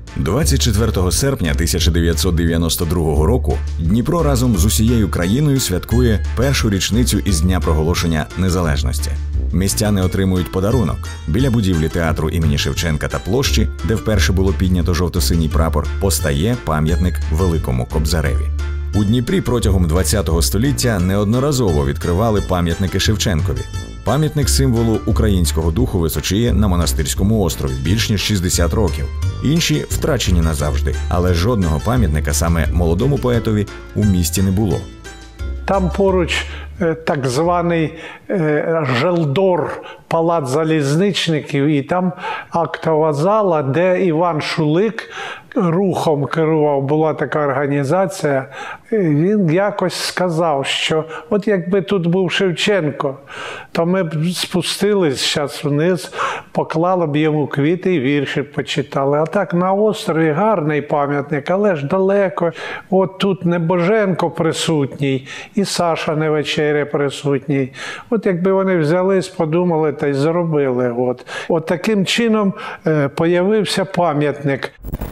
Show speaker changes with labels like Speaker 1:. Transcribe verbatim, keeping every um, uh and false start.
Speaker 1: двадцять четвертого серпня тисяча дев'ятсот дев'яносто другого року Дніпро разом з усією країною святкує першу річницю із дня проголошення незалежності. Містяни отримують подарунок. Біля будівлі театру імені Шевченка та площі, де вперше було піднято жовто-синій прапор, постає пам'ятник Великому Кобзареві. У Дніпрі протягом ХХ століття неодноразово відкривали пам'ятники Шевченкові. Пам'ятник символу українського духу височіє на Монастирському острові більш ніж шістдесят років. Інші втрачені назавжди, але жодного пам'ятника саме молодому поетові у місті не було.
Speaker 2: Там поруч так званий Желдор, палац залізничників, і там актова зала, де Іван Шулик рухом керував, була така організація. Він якось сказав, що от якби тут був Шевченко, то ми б спустились зараз вниз, поклали б йому квіти і вірші почитали. А так на острові гарний пам'ятник, але ж далеко. От тут Небоженко присутній, і Саша Невечеря присутній. От якби вони взялись, подумали та й зробили. От, от таким чином е, появився пам'ятник.